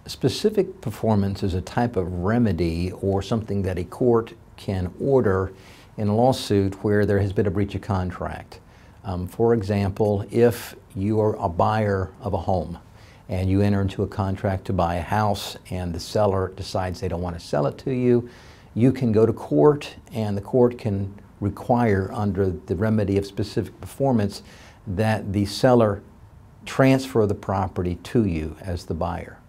Specific performance is a type of remedy or something that a court can order in a lawsuit where there has been a breach of contract. For example, if you are a buyer of a home and you enter into a contract to buy a house and the seller decides they don't want to sell it to you, you can go to court and the court can require under the remedy of specific performance that the seller transfer the property to you as the buyer.